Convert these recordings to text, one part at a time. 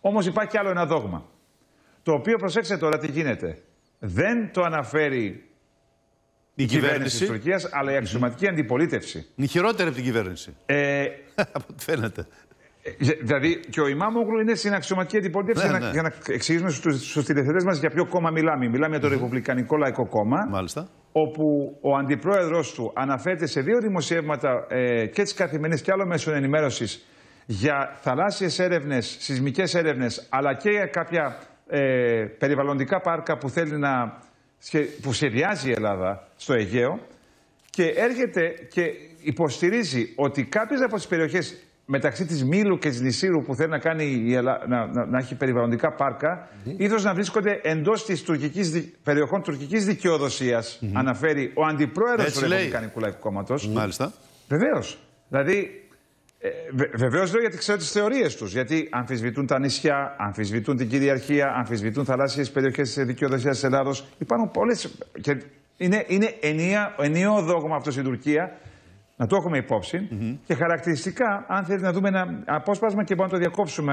Όμως υπάρχει κι άλλο ένα δόγμα. Το οποίο, προσέξτε τώρα τι γίνεται. Δεν το αναφέρει η κυβέρνηση της Τουρκίας, αλλά η αξιωματική αντιπολίτευση. Είναι χειρότερη από την κυβέρνηση. Από ό,τι φαίνεται. Δηλαδή και ο Ιμάμογλου είναι στην αξιωματική αντιπολίτευση για να εξηγήσουμε στους τηλεθεατές μας για ποιο κόμμα μιλάμε. Μιλάμε για το Ρεπουμπλικανικό Λαϊκό Κόμμα. Μάλιστα. Όπου ο αντιπρόεδρος του αναφέρεται σε 2 δημοσιεύματα και τις καθημερινές και άλλο μέσων ενημέρωσης για θαλάσσιες έρευνες, σεισμικές έρευνες, αλλά και για κάποια περιβαλλοντικά πάρκα που θέλει που σχεδιάζει η Ελλάδα στο Αιγαίο, και έρχεται και υποστηρίζει ότι κάποιες από τις περιοχές μεταξύ της Μήλου και της Νησύρου που θέλει να κάνει να έχει περιβαλλοντικά πάρκα, ήθως να βρίσκονται εντός της περιοχών τουρκικής δικαιοδοσίας, αναφέρει ο αντιπρόεδρος του Ρεπουμπλικανικού Λαϊκού Κόμματος. Μάλιστα. Βεβαίως. Δηλαδή, βεβαίως λέω γιατί ξέρω τις θεωρίες τους. Γιατί αμφισβητούν τα νησιά, αμφισβητούν την κυριαρχία, αμφισβητούν θαλάσσιες περιοχές της δικαιοδοσίας της Ελλάδος. Υπάρχουν πολλές. Και είναι ενιαίο δόγμα αυτό στην Τουρκία. Να το έχουμε υπόψη. Και χαρακτηριστικά, αν θέλετε να δούμε ένα απόσπασμα και μπορούμε να το διακόψουμε.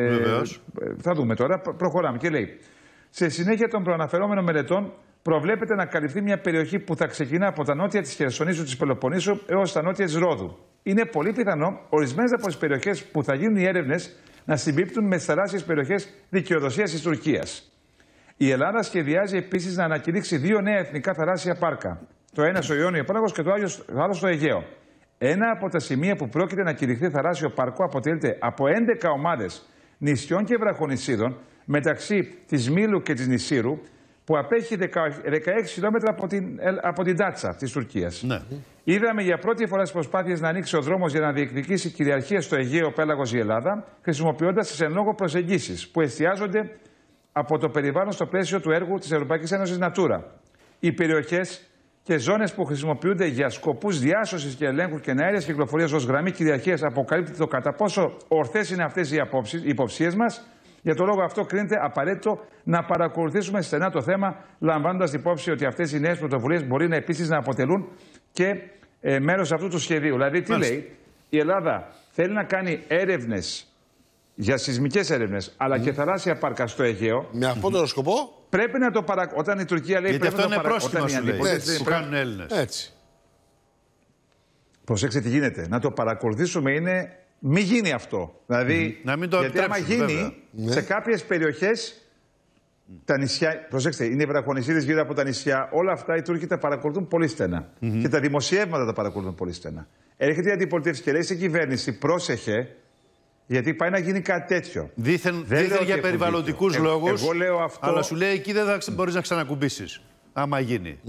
Θα δούμε τώρα. Προχωράμε. Και λέει: σε συνέχεια των προαναφερόμενων μελετών, προβλέπεται να καλυφθεί μια περιοχή που θα ξεκινά από τα νότια της Χερσονήσου της Πελοποννήσου έως τα νότια της Ρόδου. Είναι πολύ πιθανό ορισμένες από τις περιοχές που θα γίνουν οι έρευνες να συμπίπτουν με τις θαλάσσιες περιοχές δικαιοδοσίας της Τουρκίας. Η Ελλάδα σχεδιάζει επίσης να ανακηρύξει 2 νέα εθνικά θαλάσσια πάρκα. Το ένα στο Ιόνιο Πέλαγος και το άλλο στο Αιγαίο. Ένα από τα σημεία που πρόκειται να κηρυχθεί θαλάσσιο πάρκο αποτελείται από 11 ομάδες νησιών και βραχονησίδων μεταξύ της Μήλου και της Νησύρου, που απέχει 16 χιλιόμετρα από την Τάτσα της Τουρκίας. Ναι. Είδαμε για πρώτη φορά τις προσπάθειες να ανοίξει ο δρόμος για να διεκδικήσει κυριαρχία στο Αιγαίο Πέλαγος η Ελλάδα, χρησιμοποιώντας τις εν λόγω προσεγγίσεις που εστιάζονται από το περιβάλλον στο πλαίσιο του έργου της Ευρωπαϊκής Ένωσης Natura. Οι περιοχές και ζώνες που χρησιμοποιούνται για σκοπούς διάσωσης και ελέγχου και αέριας κυκλοφορίας ως γραμμή κυριαρχίας αποκαλύπτει το κατά πόσο ορθές είναι αυτές οι υποψίες μας. Για τον λόγο αυτό, κρίνεται απαραίτητο να παρακολουθήσουμε στενά το θέμα, λαμβάνοντας υπόψη ότι αυτές οι νέες πρωτοβουλίες μπορεί επίσης να αποτελούν και μέρος αυτού του σχεδίου. Δηλαδή, τι λέει, η Ελλάδα θέλει να κάνει έρευνες για σεισμικές έρευνες, αλλά και θαλάσσια πάρκα στο Αιγαίο. Με αυτόν τον σκοπό. Πρέπει να το παρακολουθήσουμε. Όταν η Τουρκία λέει. Γιατί αυτό είναι πρόστιμο, που κάνουν Έλληνες. Έτσι. Προσέξτε τι γίνεται. Να το παρακολουθήσουμε είναι. Μην γίνει αυτό. Δηλαδή, να μην το γιατί άμα γίνει σε κάποιες περιοχές, τα νησιά, προσέξτε, είναι οι βραχονησίδες γύρω από τα νησιά, όλα αυτά οι Τούρκοι τα παρακολουθούν πολύ στενά. Και τα δημοσιεύματα τα παρακολουθούν πολύ στενά. Έρχεται η αντιπολίτευση και λέει στην κυβέρνηση, πρόσεχε, γιατί πάει να γίνει κάτι τέτοιο. Δήθεν για περιβαλλοντικούς λόγους, αλλά σου λέει εκεί δεν θα μπορείς να ξανακουμπήσεις, άμα γίνει.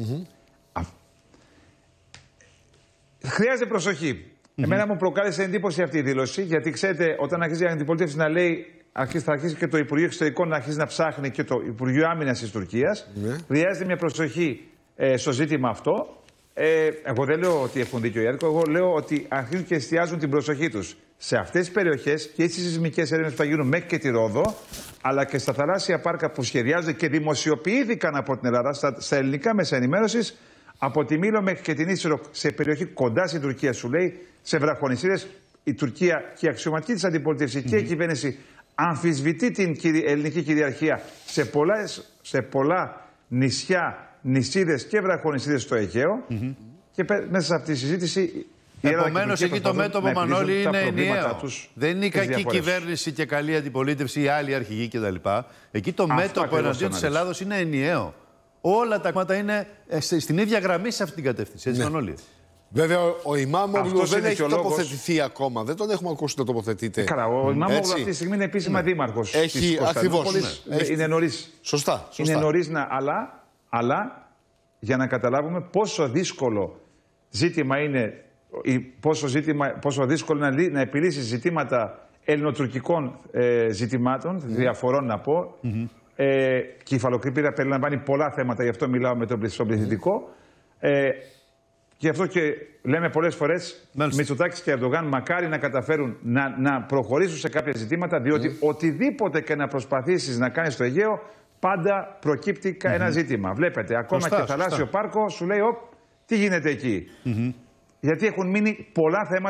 Χρειάζεται προσοχή. Εμένα μου προκάλεσε εντύπωση αυτή η δήλωση, γιατί ξέρετε, όταν αρχίζει η αντιπολίτευση να λέει, θα αρχίσει και το Υπουργείο Εξωτερικών να αρχίσει να ψάχνει και το Υπουργείο Άμυνας της Τουρκίας. Χρειάζεται μια προσοχή στο ζήτημα αυτό. Εγώ δεν λέω ότι έχουν δίκιο οι Έρκο, εγώ λέω ότι αρχίζουν και εστιάζουν την προσοχή τους σε αυτές τις περιοχές και στις σεισμικές έρευνες που θα γίνουν μέχρι και τη Ρόδο, αλλά και στα θαλάσσια πάρκα που σχεδιάζονται και δημοσιοποιήθηκαν από την Ελλάδα, στα ελληνικά μέσα ενημέρωσης, από τη Μήλο μέχρι και την Ίσυρο, σε περιοχή κοντά στην Τουρκία, σου λέει, σε βραχονησίδες. Η Τουρκία και η αξιωματική της αντιπολίτευση και η κυβέρνηση αμφισβητεί την ελληνική κυριαρχία σε πολλά νησιά, νησίδες και βραχονησίδες στο Αιγαίο. Και μέσα σε αυτή τη συζήτηση. Επομένως, εκεί το μέτωπο, Μανώλη, είναι ενιαίο. Δεν είναι η κακή κυβέρνηση και καλή αντιπολίτευση ή άλλοι αρχηγοί κτλ. Εκεί το μέτωπο εναντίον της Ελλάδος είναι ενιαίο. Όλα τα κόμματα είναι στην ίδια γραμμή σε αυτή την κατεύθυνση. Έτσι, Μανώλη. Βέβαια, ο Ιμάμογλου δεν έχει τοποθετηθεί ακόμα. Δεν τον έχουμε ακούσει να τοποθετείται. Καλά, ο Ιμάμογλου αυτή τη στιγμή είναι επίσημα δήμαρχος. Έχει ακριβώς. Είναι νωρίς. Σωστά. Είναι νωρίς, αλλά για να καταλάβουμε πόσο δύσκολο ζήτημα είναι, πόσο δύσκολο είναι να επιλύσει ζητήματα ελληνοτουρκικών ζητημάτων, διαφορών να πω. Και η υφαλοκρηπίδα περιλαμβάνει πολλά θέματα, γι' αυτό μιλάω με τον πληθυντικό. Γι' αυτό και λέμε πολλές φορές, Μητσοτάκης και Ερντογάν μακάρι να καταφέρουν να προχωρήσουν σε κάποια ζητήματα, διότι οτιδήποτε και να προσπαθήσεις να κάνεις στο Αιγαίο, πάντα προκύπτει ένα ζήτημα. Βλέπετε, ακόμα και θαλάσσιο πάρκο σου λέει, τι γίνεται εκεί. Γιατί έχουν μείνει πολλά θέματα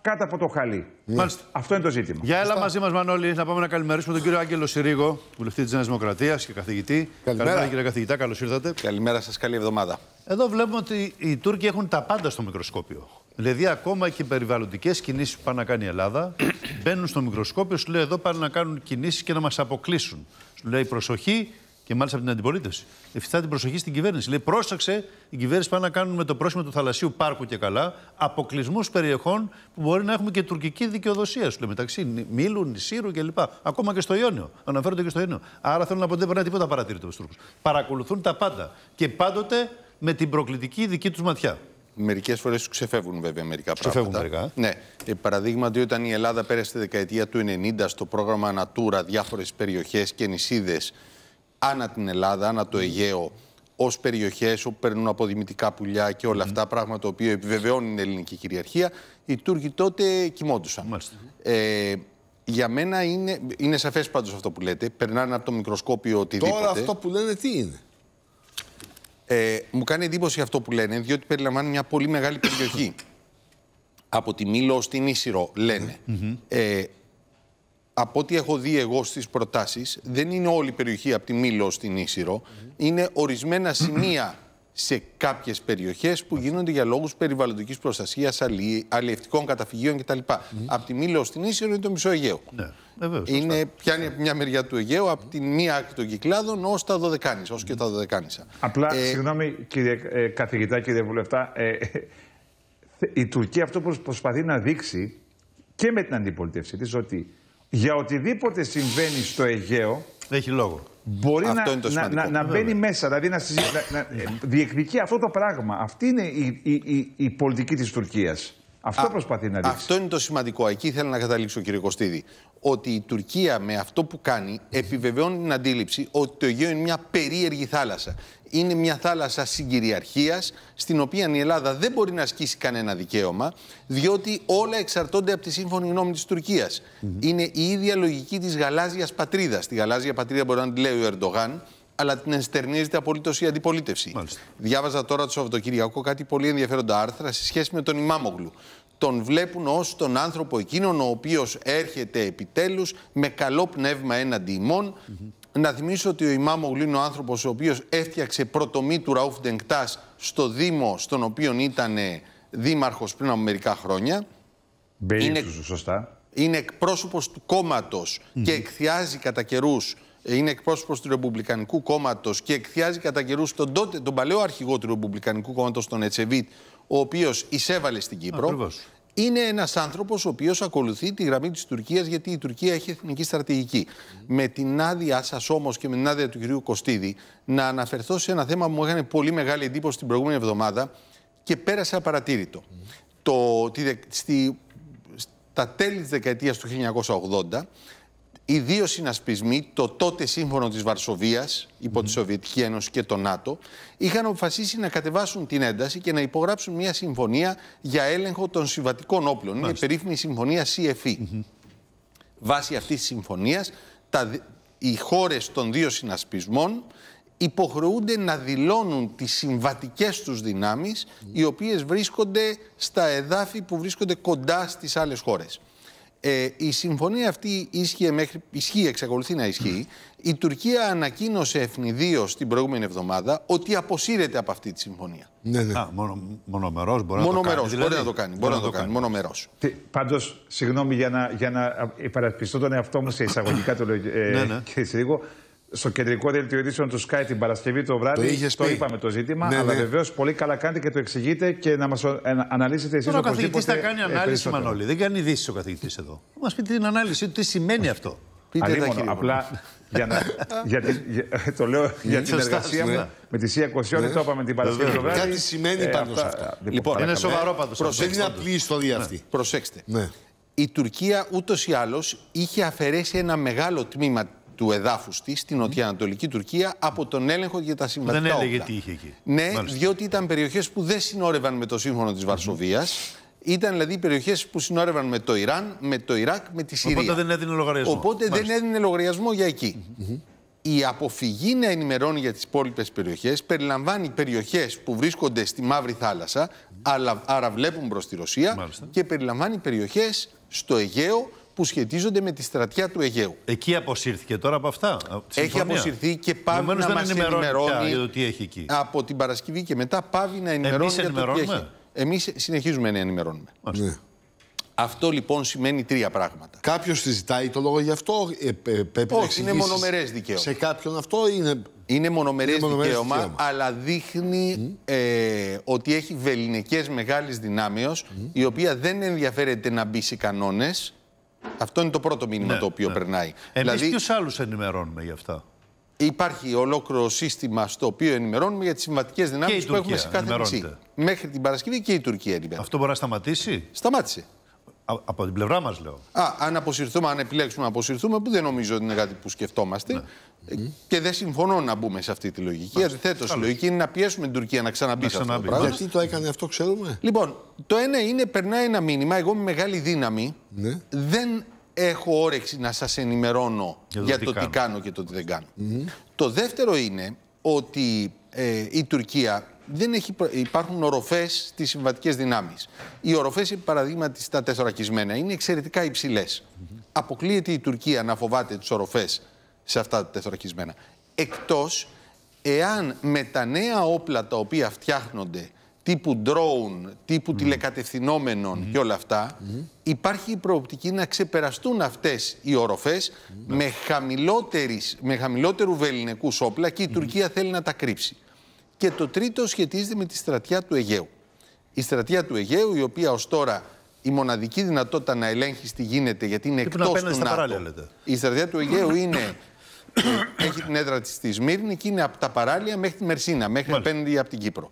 κάτω από το χαλί. Αυτό είναι το ζήτημα. Για έλα μαζί μας, Μανώλη, να πάμε να καλημερίσουμε τον κύριο Άγγελο Συρίγο, βουλευτή της Νέας Δημοκρατίας και καθηγητή. Καλημέρα, κύριε καθηγητά, καλώς ήρθατε. Καλημέρα σας, καλή εβδομάδα. Εδώ βλέπουμε ότι οι Τούρκοι έχουν τα πάντα στο μικροσκόπιο. Δηλαδή, ακόμα και περιβαλλοντικές κινήσεις που πάνε να κάνει η Ελλάδα μπαίνουν στο μικροσκόπιο, σου λέει εδώ πάνε να κάνουν κινήσεις και να μας αποκλείσουν. Σου λέει προσοχή. Και μάλιστα από την αντιπολίτευση. Εφιστά την προσοχή στην κυβέρνηση. Λέει: πρόσεξε, η κυβέρνηση πάνε να κάνουν με το πρόσημο του θαλασσίου πάρκου και καλά αποκλεισμούς περιοχών που μπορεί να έχουμε και τουρκική δικαιοδοσία. Σου λέει μεταξύ Μήλου, Νησύρου κλπ. Ακόμα και στο Ιόνιο. Αναφέρονται και στο Ιόνιο. Άρα θέλω να πω ότι δεν περνάει τίποτα παρατήρητο στους Τούρκους. Παρακολουθούν τα πάντα. Και πάντοτε με την προκλητική δική τους ματιά. Μερικές φορές τους ξεφεύγουν βέβαια μερικά πράγματα. Ναι. Παραδείγματι, όταν η Ελλάδα πέρασε τη δεκαετία του 90 στο πρόγραμμα Natura διάφορες περιοχές και νησίδες ανά την Ελλάδα, ανά το Αιγαίο, ως περιοχές όπου περνούν αποδημητικά πουλιά και όλα αυτά, πράγμα το οποίο επιβεβαιώνει την ελληνική κυριαρχία, οι Τούρκοι τότε κοιμόντουσαν. Για μένα είναι σαφές πάντως αυτό που λέτε. Περνάνε από το μικροσκόπιο οτιδήποτε. Τώρα αυτό που λένε τι είναι? Μου κάνει εντύπωση αυτό που λένε, διότι περιλαμβάνει μια πολύ μεγάλη περιοχή. Από τη Μήλο ως την Ίσυρο, λένε. Από ό,τι έχω δει εγώ στις προτάσεις, δεν είναι όλη η περιοχή από τη Μήλο στην Ίσυρο. Είναι ορισμένα σημεία σε κάποιες περιοχές που γίνονται για λόγους περιβαλλοντικής προστασίας, αλλιευτικών καταφυγίων κτλ. Από τη Μήλο στην Ίσυρο είναι το μισό Αιγαίο. Ναι, πιάνει από μια μεριά του Αιγαίου, από τη μία άκρη των Κυκλάδων ως τα Δωδεκάνησα, ως και τα Δωδεκάνησα. Απλά, συγγνώμη κύριε καθηγητά, κύριε βουλευτά, η Τουρκία αυτό που προσπαθεί να δείξει και με την αντιπολίτευσή της, ότι για οτιδήποτε συμβαίνει στο Αιγαίο, έχει λόγο. Μπορεί να μπαίνει μέσα, δηλαδή να διεκδικεί αυτό το πράγμα. Αυτή είναι η πολιτική της Τουρκίας. Αυτό προσπαθεί να δείξει. Αυτό είναι το σημαντικό. Εκεί θέλω να καταλήξω, κύριε Κωστίδη. Ότι η Τουρκία με αυτό που κάνει επιβεβαιώνει την αντίληψη ότι το Αιγαίο είναι μια περίεργη θάλασσα. Είναι μια θάλασσα συγκυριαρχίας, στην οποία η Ελλάδα δεν μπορεί να ασκήσει κανένα δικαίωμα, διότι όλα εξαρτώνται από τη σύμφωνη γνώμη της Τουρκίας. Είναι η ίδια λογική της γαλάζιας πατρίδας. Τη γαλάζια πατρίδα μπορεί να τη λέει ο Ερντογάν, αλλά την ενστερνίζεται απολύτως η αντιπολίτευση. Διάβαζα τώρα το Σαββατοκυριακό κάτι πολύ ενδιαφέροντα άρθρα σε σχέση με τον Ιμάμογλου. Τον βλέπουν ως τον άνθρωπο εκείνον ο οποίος έρχεται επιτέλους με καλό πνεύμα έναντι ημών. Να θυμίσω ότι ο Ιμάμογλου είναι ο άνθρωπος ο οποίος έφτιαξε πρωτομή του Ραούφ Ντενκτάς στο Δήμο στον οποίο ήταν δήμαρχος πριν από μερικά χρόνια. Είναι εκπρόσωπος του κόμματος και εκθιάζει κατά καιρούς. Είναι εκπρόσωπος του Ρεπουμπλικανικού Κόμματος και εκθιάζει κατά καιρούς τον παλαιό αρχηγό του Ρεπουμπλικανικού Κόμματος, τον Ετσεβίτ, ο οποίος εισέβαλε στην Κύπρο. Ακριβώς. Είναι ένας άνθρωπος ο οποίος ακολουθεί τη γραμμή της Τουρκίας, γιατί η Τουρκία έχει εθνική στρατηγική. Με την άδειά σας όμως και με την άδεια του κυρίου Κωστίδη, να αναφερθώ σε ένα θέμα που μου έκανε πολύ μεγάλη εντύπωση την προηγούμενη εβδομάδα και πέρασε απαρατήρητο. Στα τέλη της δεκαετίας του 1980, οι δύο συνασπισμοί, το τότε Σύμφωνο της Βαρσοβίας, υπό τη Σοβιετική Ένωση και το ΝΑΤΟ, είχαν αποφασίσει να κατεβάσουν την ένταση και να υπογράψουν μια συμφωνία για έλεγχο των συμβατικών όπλων. Είναι η περίφημη συμφωνία CFE. Βάσει αυτής της συμφωνίας, οι χώρες των δύο συνασπισμών υποχρεούνται να δηλώνουν τις συμβατικές τους δυνάμεις, οι οποίες βρίσκονται στα εδάφη που βρίσκονται κοντά στις άλλες χώρες. Η συμφωνία αυτή εξακολουθεί να ισχύει. Η Τουρκία ανακοίνωσε ευνηδίως την προηγούμενη εβδομάδα ότι αποσύρεται από αυτή τη συμφωνία. Μονομερός μπορεί να το κάνει. Μπορεί να το κάνει. Μονομερός. Πάντως, συγγνώμη για να υπερασπιστώ τον εαυτό μου σε εισαγωγικά το λέω και σε λίγο. Στο κεντρικό δελτίο ειδήσεων του Sky την Παρασκευή το βράδυ το είπαμε το ζήτημα, αλλά βεβαίως πολύ καλά κάνετε και το εξηγείτε και να μας αναλύσετε εσείς. Ο καθηγητής θα κάνει ανάλυση, Μανώλη. Δεν κάνει ειδήσεις ο καθηγητής εδώ. Μας πείτε την ανάλυση του, τι σημαίνει αυτό. Απλά το λέω για την εργασία μου με τη ΣΥΑ Κοσιόνη, το είπαμε την Παρασκευή το βράδυ. Κάτι σημαίνει πάντως αυτό. Λοιπόν, είναι σοβαρό πάντως. Δεν είναι απλή ιστορία αυτή. Προσέξτε. Η Τουρκία ούτως ή άλλως είχε αφαιρέσει ένα μεγάλο τμήμα του εδάφους της, στην νοτιοανατολική Τουρκία, από τον έλεγχο για τα συμβατικά όπλα. Δεν έλεγε τι είχε εκεί. Ναι, διότι ήταν περιοχές που δεν συνόρευαν με το Σύμφωνο της Βαρσοβίας. Ήταν δηλαδή περιοχές που συνόρευαν με το Ιράν, με το Ιράκ, με τη Συρία. Οπότε δεν έδινε λογαριασμό. Δεν έδινε λογαριασμό για εκεί. η αποφυγή να ενημερώνει για τις υπόλοιπες περιοχές περιλαμβάνει περιοχές που βρίσκονται στη Μαύρη Θάλασσα, άρα βλέπουν προς τη Ρωσία, Μάλιστα. και περιλαμβάνει περιοχές στο Αιγαίο που σχετίζονται με τη στρατιά του Αιγαίου. Εκεί αποσύρθηκε τώρα από αυτά. Έχει αποσυρθεί και πάβει να μας ενημερώνει για το τι έχει εκεί. από την Παρασκευή και μετά πάβει να ενημερώνει για το τι έχει. Εμείς συνεχίζουμε να ενημερώνουμε. Ναι. Αυτό λοιπόν σημαίνει τρία πράγματα. Κάποιος τη ζητάει το λόγο γι' αυτό, πρέπει να Όχι, είναι μονομερές δικαίωμα. Σε κάποιον αυτό είναι μονομερές δικαίωμα, αλλά δείχνει ότι έχει βελληνικές μεγάλης δυνάμεως, η οποία δεν ενδιαφέρεται να μπει σε κανόνες. Αυτό είναι το πρώτο μήνυμα το οποίο περνάει. Εμείς δηλαδή, ποιους άλλους ενημερώνουμε γι' αυτά? Υπάρχει ολόκληρο σύστημα στο οποίο ενημερώνουμε για τις συμβατικές δυνάμεις που έχουμε σε κάθε νησί. Μέχρι την Παρασκευή και η Τουρκία ενημερώνει. Αυτό μπορεί να σταματήσει? Σταμάτησε. Από την πλευρά μας λέω. Αν αποσυρθούμε, αν επιλέξουμε να αποσυρθούμε, που δεν νομίζω ότι είναι κάτι που σκεφτόμαστε. Ναι. Και δεν συμφωνώ να μπούμε σε αυτή τη λογική. Αντιθέτως, η λογική είναι να πιέσουμε την Τουρκία να ξαναμπεί σε αυτό το πράγμα. Γιατί το έκανε αυτό, ξέρουμε. Λοιπόν, το ένα είναι, περνάει ένα μήνυμα. Εγώ με μεγάλη δύναμη δεν έχω όρεξη να σας ενημερώνω για το τι κάνω και το τι δεν κάνω. Το δεύτερο είναι ότι η Τουρκία υπάρχουν οροφές στις συμβατικές δυνάμεις. Οι οροφές, παραδείγματι, στα τεθωρακισμένα είναι εξαιρετικά υψηλές. Αποκλείεται η Τουρκία να φοβάται τις οροφές σε αυτά τα τεθωρακισμένα. Εκτός εάν με τα νέα όπλα τα οποία φτιάχνονται, τύπου drone, τύπου τηλεκατευθυνόμενων και όλα αυτά, υπάρχει η προοπτική να ξεπεραστούν αυτές οι οροφές με χαμηλότερου βελληνικούς όπλα και η Τουρκία θέλει να τα κρύψει. Και το τρίτο σχετίζεται με τη στρατιά του Αιγαίου. Η στρατιά του Αιγαίου, η οποία ως τώρα η μοναδική δυνατότητα να ελέγχει τι γίνεται, γιατί είναι εκτός του ΝΑΤΟ. Η στρατιά του Αιγαίου έχει την έδρα της στη Σμύρνη και είναι από τα παράλια μέχρι τη Μερσίνα, μέχρι απέναντι από την Κύπρο.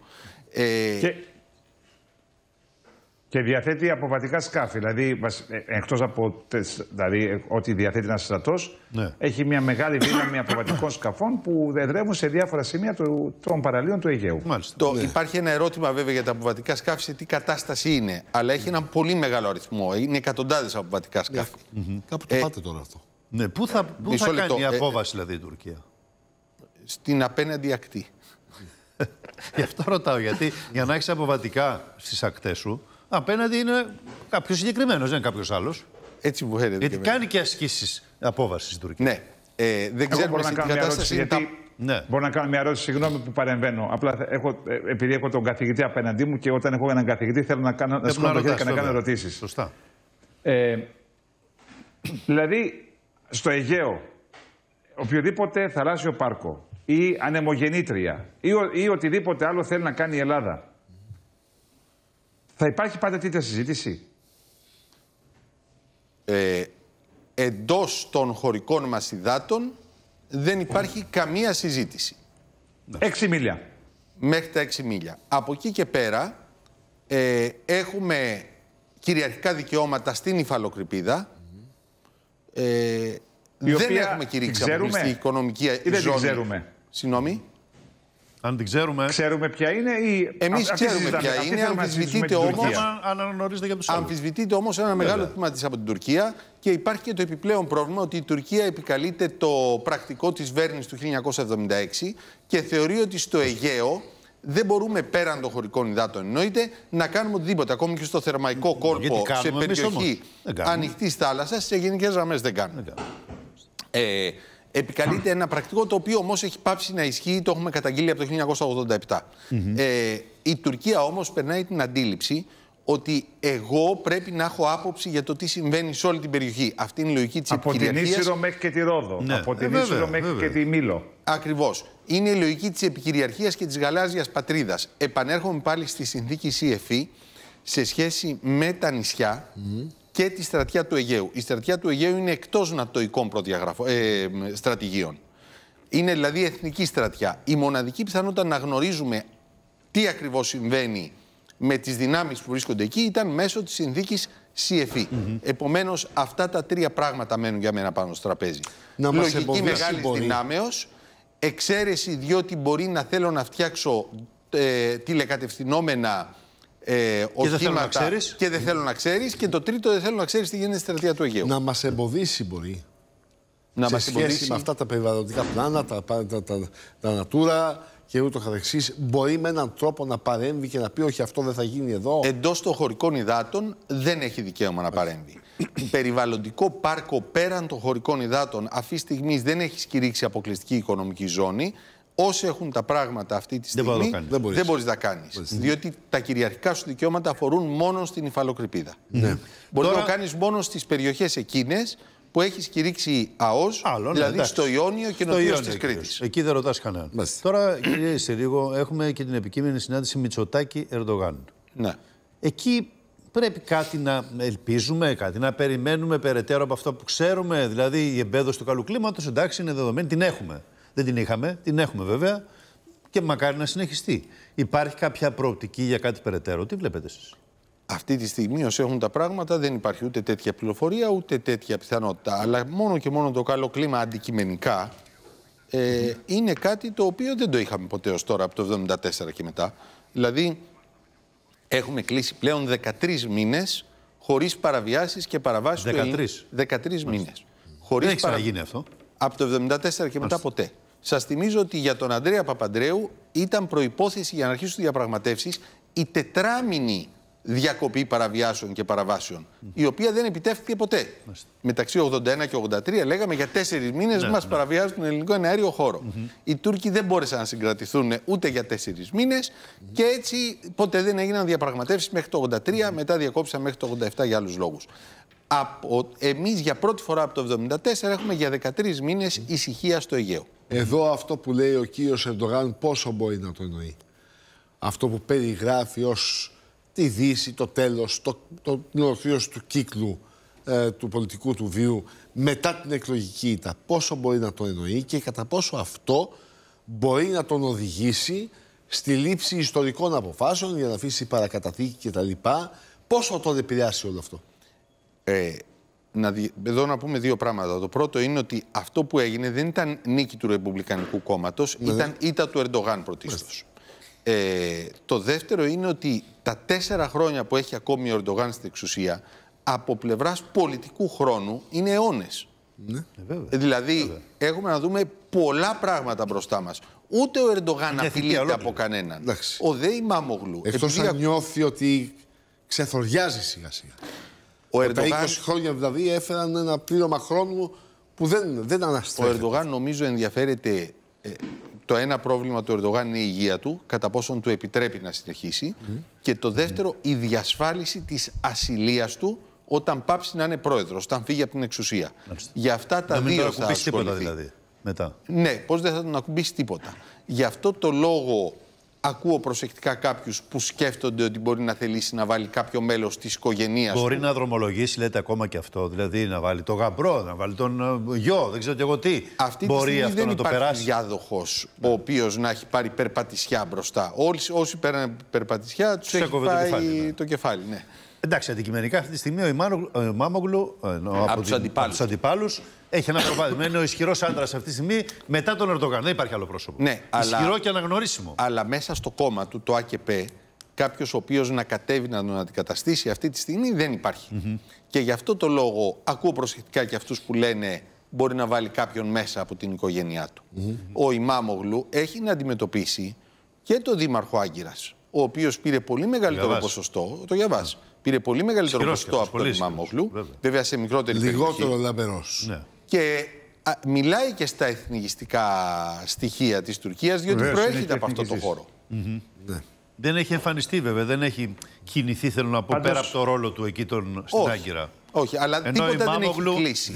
Και διαθέτει αποβατικά σκάφη. Δηλαδή, εκτός από ότι διαθέτει ένας στρατός, έχει μια μεγάλη δύναμη αποβατικών σκαφών που εδρεύουν σε διάφορα σημεία των παραλίων του Αιγαίου. Υπάρχει ένα ερώτημα βέβαια για τα αποβατικά σκάφη, σε τι κατάσταση είναι. Αλλά έχει έναν πολύ μεγάλο αριθμό. Είναι εκατοντάδες αποβατικά σκάφη. Κάπου το πάτε τώρα αυτό. Ναι, πού θα κάνει απόβαση δηλαδή η Τουρκία? Στην απέναντι ακτή. Γι' αυτό ρωτάω, γιατί για να έχεις αποβατικά στις ακτές σου, απέναντι είναι κάποιος συγκεκριμένος, δεν είναι κάποιος άλλος. Έτσι μου φαίνεται. Γιατί κάνει και ασκήσεις απόβασης στην Τουρκία. Ναι. Δεν ξέρουμε σε τι κατάσταση είναι. Μπορώ να κάνω μια ερώτηση, συγγνώμη που παρεμβαίνω. Απλά επειδή έχω τον καθηγητή απέναντί μου και όταν έχω έναν καθηγητή θέλω να σηκώνω το χέρι και να κάνω ερωτήσεις. Σωστά. Δηλαδή, στο Αιγαίο, οποιοδήποτε θαλάσσιο πάρκο ή ανεμογεννήτρια ή οτιδήποτε άλλο θέλει να κάνει η Ελλάδα, θα υπάρχει πάντα τέτοια συζήτηση? Εντός των χωρικών μας υδάτων δεν υπάρχει καμία συζήτηση. 6 μίλια. Μέχρι τα 6 μίλια. Από εκεί και πέρα έχουμε κυριαρχικά δικαιώματα στην υφαλοκρηπίδα. Δεν έχουμε κηρύξει αποκλειστική οικονομική ζώνη. Δεν την ξέρουμε. Συγγνώμη. Αν την ξέρουμε. Ξέρουμε ποια είναι ή. Εμείς ξέρουμε ποια είναι. Αμφισβητείται όμως ένα μεγάλο τμήμα της από την Τουρκία και υπάρχει και το επιπλέον πρόβλημα ότι η Τουρκία επικαλείται το πρακτικό της Βέρνης του 1976 και θεωρεί ότι στο Αιγαίο δεν μπορούμε πέραν των χωρικών υδάτων, εννοείται, να κάνουμε οτιδήποτε. Ακόμη και στο θερμαϊκό κόλπο, σε περιοχή ανοιχτής θάλασσας, σε γενικές γραμμές δεν κάνουμε. Επικαλείται ένα πρακτικό το οποίο όμως έχει πάψει να ισχύει, το έχουμε καταγγείλει από το 1987. Η Τουρκία όμως περνάει την αντίληψη ότι εγώ πρέπει να έχω άποψη για το τι συμβαίνει σε όλη την περιοχή. Αυτή είναι η λογική της επικυριαρχίας. Από την Ίσυρο μέχρι και τη Ρόδο. Ναι. Από την Ίσυρο μέχρι και τη Μήλο. Ακριβώς. Είναι η λογική της επικυριαρχίας και της γαλάζιας πατρίδας. Επανέρχομαι πάλι στη συνθήκη CFE σε σχέση με τα νησιά και τη στρατιά του Αιγαίου. Η στρατιά του Αιγαίου είναι εκτός νατοικών στρατηγίων. Είναι δηλαδή εθνική στρατιά. Η μοναδική πιθανότητα να γνωρίζουμε τι ακριβώς συμβαίνει με τις δυνάμεις που βρίσκονται εκεί ήταν μέσω της συνθήκης CFE. Επομένως, αυτά τα τρία πράγματα μένουν για μένα πάνω στο τραπέζι. Λογική μεγάλης δυνάμεως, εξαίρεση διότι μπορεί να θέλω να φτιάξω τηλεκατευθυνόμενα οχήματα και δεν θέλω να ξέρεις. Και το τρίτο, δεν θέλω να ξέρεις τι γίνεται στη στρατιά του Αιγαίου. Να μας εμποδίσει μπορεί. σε σχέση με αυτά τα περιβαλλοντικά πλάνα, τα Natura και ούτω καθεξής, μπορεί με έναν τρόπο να παρέμβει και να πει όχι, αυτό δεν θα γίνει εδώ? Εντός των χωρικών υδάτων δεν έχει δικαίωμα να παρέμβει. Περιβαλλοντικό πάρκο πέραν των χωρικών υδάτων αυτή τη στιγμή δεν έχει κηρύξει αποκλειστική οικονομική ζώνη. Όσοι έχουν τα πράγματα αυτή τη στιγμή δεν μπορείς να κάνεις. Διότι τα κυριαρχικά σου δικαιώματα αφορούν μόνο στην υφαλοκρηπίδα. Μπορείς να το κάνεις μόνο στις περιοχές εκείνες που έχεις κηρύξει ΑΟΣ, δηλαδή στο Ιόνιο και νοτίως της Κρήτης. Εκεί δεν ρωτάς κανέναν. Τώρα, κύριε Συρίγο, έχουμε και την επικείμενη συνάντηση Μητσοτάκη-Ερντογάν. Ναι. Εκεί πρέπει κάτι να ελπίζουμε, κάτι να περιμένουμε περαιτέρω από αυτό που ξέρουμε. Δηλαδή, η εμπέδωση του καλού κλίματος, εντάξει, είναι δεδομένη, την έχουμε. Δεν την είχαμε, την έχουμε βέβαια και μακάρι να συνεχιστεί. Υπάρχει κάποια προοπτική για κάτι περαιτέρω? Τι βλέπετε εσείς? Αυτή τη στιγμή, όσο έχουν τα πράγματα, δεν υπάρχει ούτε τέτοια πληροφορία, ούτε τέτοια πιθανότητα. Αλλά μόνο και μόνο το καλό κλίμα αντικειμενικά είναι κάτι το οποίο δεν το είχαμε ποτέ ως τώρα, από το 1974 και μετά. Δηλαδή, έχουμε κλείσει πλέον 13 μήνες χωρίς παραβιάσεις και παραβάσεις 13 μήνες. Δεν έχει ξαναγίνει αυτό. Από το 1974 και μετά ποτέ. Σας θυμίζω ότι για τον Ανδρέα Παπαντρέου ήταν προϋπόθεση για να αρχίσουν διαπραγματεύσεις η τετράμηνη διακοπή παραβιάσεων και παραβάσεων, η οποία δεν επιτεύχθηκε ποτέ. Μεταξύ 81 και 83 λέγαμε για 4 μήνες μας παραβιάζουν τον ελληνικό εναέριο χώρο. Οι Τούρκοι δεν μπόρεσαν να συγκρατηθούν ούτε για 4 μήνες και έτσι ποτέ δεν έγιναν διαπραγματεύσεις μέχρι το 83, μετά διακόψαν μέχρι το 87 για άλλους λόγους. Εμείς για πρώτη φορά από το 1974 έχουμε για 13 μήνες ησυχία στο Αιγαίο. Εδώ αυτό που λέει ο κύριος Ερντογάν πόσο μπορεί να το εννοεί? Αυτό που περιγράφει ως τη Δύση, το τέλος, την ολοκλήρωση του κύκλου του πολιτικού του βίου μετά την εκλογική ήττα, πόσο μπορεί να το εννοεί και κατά πόσο αυτό μπορεί να τον οδηγήσει στη λήψη ιστορικών αποφάσεων για να αφήσει παρακαταθήκη κτλ. Πόσο τον επηρεάσει όλο αυτό? Εδώ να πούμε δύο πράγματα. Το πρώτο είναι ότι αυτό που έγινε δεν ήταν νίκη του Ρεπουμπλικανικού Κόμματος, ήταν ήττα του Ερντογάν πρωτίστως. Το δεύτερο είναι ότι τα 4 χρόνια που έχει ακόμη ο Ερντογάν στην εξουσία, από πλευράς πολιτικού χρόνου, είναι αιώνες. Δηλαδή, έχουμε να δούμε πολλά πράγματα μπροστά μας. Ούτε ο Ερντογάν απειλείται από κανέναν. Ο δε Ιμάμογλου. Εκτός αν νιώθει ότι ξεθοριάζει σιγά-σιγά. Τα 20 χρόνια δηλαδή έφεραν ένα πλήρωμα χρόνου που δεν αναστρέφεται. Ο Ερντογάν νομίζω ενδιαφέρεται. Το ένα πρόβλημα του Ερντογάν είναι η υγεία του, κατά πόσον του επιτρέπει να συνεχίσει. Και το δεύτερο, η διασφάλιση της ασυλίας του όταν πάψει να είναι πρόεδρος, όταν φύγει από την εξουσία. Για αυτά τα δύο θα ασχοληθεί. Τίποτα δηλαδή μετά. Ναι, πώς δεν θα τον ακουμπήσει τίποτα. Γι' αυτό το λόγο ακούω προσεκτικά κάποιους που σκέφτονται ότι μπορεί να θελήσει να βάλει κάποιο μέλος της οικογένειας. Μπορεί να δρομολογήσει, λέτε, ακόμα και αυτό. Δηλαδή να βάλει τον γαμπρό, να βάλει τον γιο, δεν ξέρω και εγώ τι. Αυτή μπορεί τη στιγμή αυτό δεν να το περάσει. υπάρχει διάδοχος ο οποίος να έχει πάρει περπατησιά μπροστά. Όσοι παίρνουν περπατησιά τους έχει πάει το κεφάλι. Ναι. Εντάξει, αντικειμενικά αυτή τη στιγμή ο Ιμάμογλου από τους αντιπάλους έχει ένα προβάδισμα. Είναι ο ισχυρός άντρας αυτή τη στιγμή μετά τον Ερντογάν. Δεν υπάρχει άλλο πρόσωπο. Ναι, ισχυρό και αναγνωρίσιμο. Αλλά μέσα στο κόμμα του, το ΑΚΠ, κάποιος ο οποίος να κατέβει να τον αντικαταστήσει αυτή τη στιγμή δεν υπάρχει. Και γι' αυτό το λόγο ακούω προσεκτικά και αυτούς που λένε μπορεί να βάλει κάποιον μέσα από την οικογένειά του. Ο Ιμάμογλου έχει να αντιμετωπίσει και τον Δήμαρχο Άγκυρας, ο οποίος πήρε πολύ μεγαλύτερο ποσοστό. Το διαβάζει. Πήρε πολύ μεγαλύτερο ποσοστό από τον Ιμάμογλου. Βέβαια σε μικρότερη περιοχή. Λιγότερο λαμπερός. Ναι. Και μιλάει και στα εθνικιστικά στοιχεία της Τουρκίας, διότι προέρχεται από αυτό το χώρο. Ναι. Δεν έχει εμφανιστεί βέβαια, δεν έχει κινηθεί, θέλω να πω, πέρα από το ρόλο του εκεί στην Άγκυρα. Όχι, αλλά τίποτα δεν έχει κλείσει.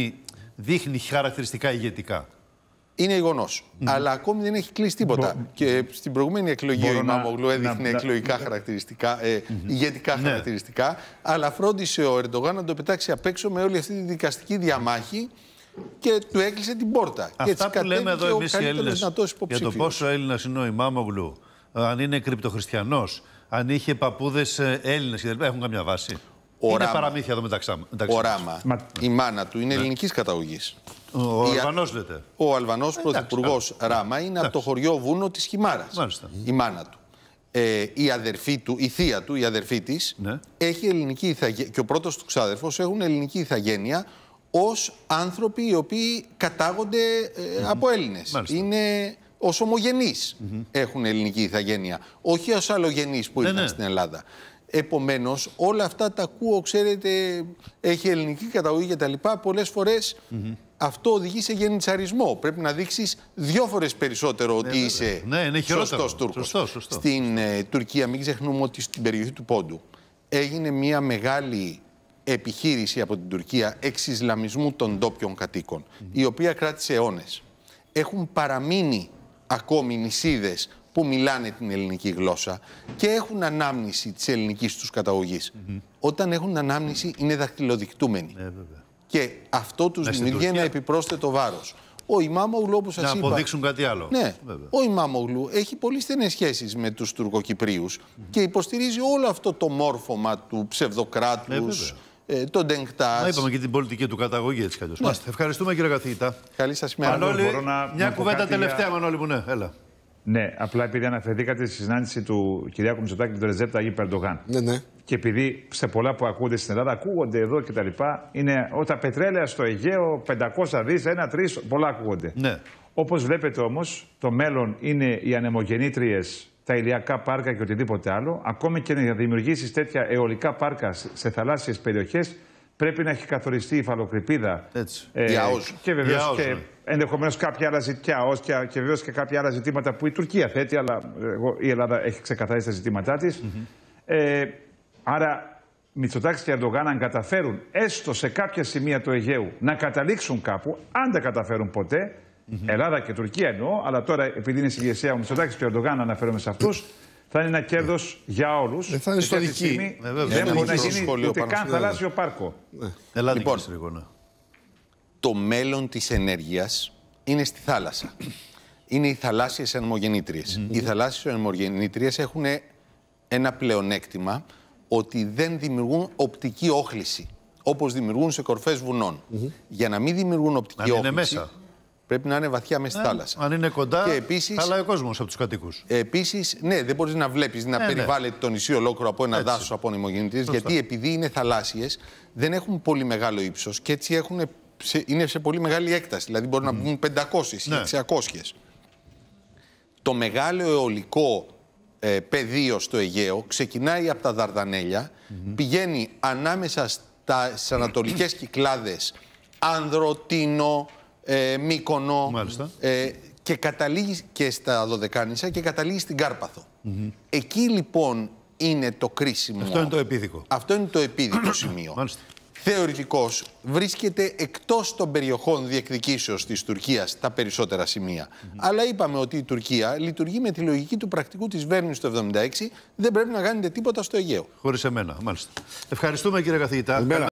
Δείχνει χαρακτηριστικά ηγετικά. Είναι γεγονός. Αλλά ακόμη δεν έχει κλείσει τίποτα. Και στην προηγούμενη εκλογή ο Ιμάμογλου έδειχνε εκλογικά χαρακτηριστικά, ηγετικά χαρακτηριστικά, αλλά φρόντισε ο Ερντογάν να το πετάξει απ' έξω με όλη αυτή τη δικαστική διαμάχη και του έκλεισε την πόρτα. Αυτά που λέμε εδώ εμείς οι Έλληνες για το πόσο Έλληνας είναι ο Ιμάμογλου, αν είναι κρυπτοχριστιανός, αν είχε παππούδες Έλληνες κλπ. Έχουν καμιά βάση? Είναι παραμύθια εδώ μεταξύ μας. Ο Ράμα, η μάνα του είναι ελληνικής καταγωγής. Ο Αλβανός λέτε. Ο Αλβανός πρωθυπουργός Ράμα είναι από το χωριό Βούνο της Χιμάρας. Μάλιστα. Η μάνα του. Η αδερφή του, η θεία του, η αδερφή της, έχει ελληνική ηθαγένεια και ο πρώτος του ξάδερφος έχουν ελληνική ηθαγένεια. ως άνθρωποι οι οποίοι κατάγονται από Έλληνες. Είναι ως ομογενείς έχουν ελληνική ηθαγένεια, όχι ως αλλογενείς που ήρθαν στην Ελλάδα. Επομένως, όλα αυτά τα ακούω, ξέρετε, έχει ελληνική καταγωγή και τα λοιπά. Πολλές φορές αυτό οδηγεί σε γενιτσαρισμό. Πρέπει να δείξεις 2 φορές περισσότερο ότι είσαι σωστός Τούρκος. Σωστός. Στην Τουρκία, μην ξεχνούμε ότι στην περιοχή του Πόντου έγινε μια μεγάλη επιχείρηση από την Τουρκία εξισλαμισμού των ντόπιων κατοίκων, η οποία κράτησε αιώνες. Έχουν παραμείνει ακόμη νησίδες που μιλάνε την ελληνική γλώσσα και έχουν ανάμνηση της ελληνικής τους καταγωγής. Όταν έχουν ανάμνηση είναι δακτυλοδεικτούμενοι. Και αυτό τους δημιουργεί ένα επιπρόσθετο βάρος. Ο Ιμάμογλου, όπως σας είπα... Να αποδείξουν κάτι άλλο. Ναι, ο Ιμάμογλου έχει πολύ στενές σχέσεις με τους Τουρκοκυπρίους και υποστηρίζει όλο αυτό το μόρφωμα του ψευδοκράτους, τον Ντενκτάζ. Είπαμε και την πολιτική του καταγωγή, έτσι κι αλλιώς. Ευχαριστούμε, κύριε καθηγητά. Καλή σας μέρα. Μανώλη, μια κουβέντα τελευταία, Μανώλη μου, ναι, έλα. Ναι, απλά επειδή αναφερθήκατε στη συνάντηση του Κυριάκου Μητσοτάκη με τον Ρετζέπ Ταγίπ Ερντογάν. Ναι. Και επειδή σε πολλά που ακούγονται στην Ελλάδα, ακούγονται εδώ κτλ. Είναι τα πετρέλαια στο Αιγαίο, 500 δις, 1-3, πολλά ακούγονται. Ναι. Όπως βλέπετε όμως, το μέλλον είναι οι ανεμογεννήτριες, τα ηλιακά πάρκα και οτιδήποτε άλλο. Ακόμη και να δημιουργήσεις τέτοια αιωλικά πάρκα σε θαλάσσιες περιοχές, πρέπει να έχει καθοριστεί η υφαλοκρηπίδα. Και βεβαίως και ενδεχομένως κάποια άλλα ζητήματα, και βεβαίως και κάποια άλλα ζητήματα που η Τουρκία θέτει, αλλά η Ελλάδα έχει ξεκαθαρίσει τα ζητήματά της. Άρα, Μητσοτάκης και Ερντογάν, αν καταφέρουν έστω σε κάποια σημεία του Αιγαίου να καταλήξουν κάπου, αν δεν καταφέρουν ποτέ, Ελλάδα και Τουρκία εννοώ, αλλά τώρα επειδή είναι στη ηγεσία ο Μητσοτάκης και ο Ερντογάν, αναφέρομαι σε αυτούς, θα είναι ένα κέρδος για όλους. Θα είναι στο δική. Δεν μπορεί να γίνει ούτε καν θαλάσσιο πάρκο. Λοιπόν, το μέλλον της ενέργειας είναι στη θάλασσα. Είναι οι θαλάσσιες ανεμογεννήτριες. Οι θαλάσσιες ανεμογεννήτριες έχουν ένα πλεονέκτημα ότι δεν δημιουργούν οπτική όχληση, όπως δημιουργούν σε κορφές βουνών. Για να μην δημιουργούν οπτική όχληση, πρέπει να είναι βαθιά μέσα στη θάλασσα. Αν είναι κοντά, και επίσης, χαλάει ο κόσμος από τους κατοίκους. Επίσης, ναι, δεν μπορείς να βλέπεις, να περιβάλλεται το νησί ολόκληρο από ένα δάσος από ανεμογεννήτριες, γιατί επειδή είναι θαλάσσιες, δεν έχουν πολύ μεγάλο ύψος και έτσι είναι σε πολύ μεγάλη έκταση. Δηλαδή μπορεί να μπουν 500 ή 600. Το μεγάλο αιωλικό πεδίο στο Αιγαίο ξεκινάει από τα Δαρδανέλια, πηγαίνει ανάμεσα στις ανατολικές Κυκλάδες, Άνδρο, Τίνο, Μύκονο και καταλήγει και στα Δωδεκάνησα και καταλήγει στην Κάρπαθο. Εκεί λοιπόν είναι το κρίσιμο. Αυτό είναι το επίδικο. Αυτό είναι το επίδικο σημείο. Θεωρητικώς βρίσκεται εκτός των περιοχών διεκδικήσεως της Τουρκίας τα περισσότερα σημεία. Αλλά είπαμε ότι η Τουρκία λειτουργεί με τη λογική του πρακτικού της Βέρνης το 1976, δεν πρέπει να κάνετε τίποτα στο Αιγαίο. Χωρίς εμένα, μάλιστα. Ευχαριστούμε, κύριε καθηγητά.